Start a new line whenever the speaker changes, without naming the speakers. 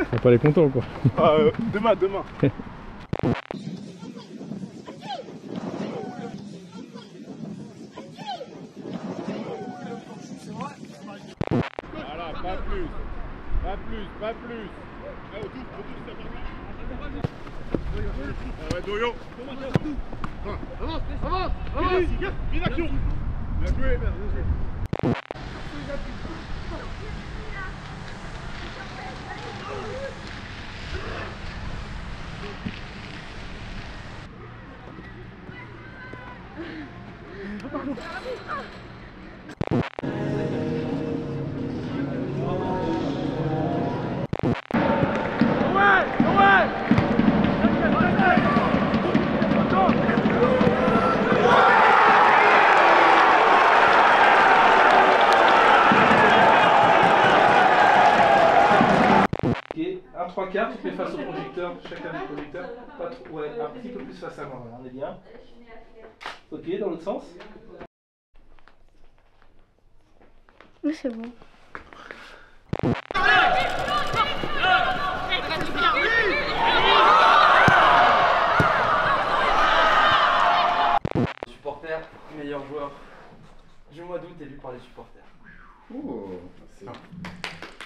On va pas aller content quoi.
Demain. Voilà, pas plus. Ah ouais, Dorian. Avance. Bien action. Bien joué.
Un 3/4, tu fais face au projecteur, chacun des projecteurs. Pas trop, ouais, un petit peu plus face à moi, on est bien. Ok, dans l'autre sens.
Oui, c'est bon.
Supporter, meilleur joueur du mois d'août élu par les supporters.
Oh, c'est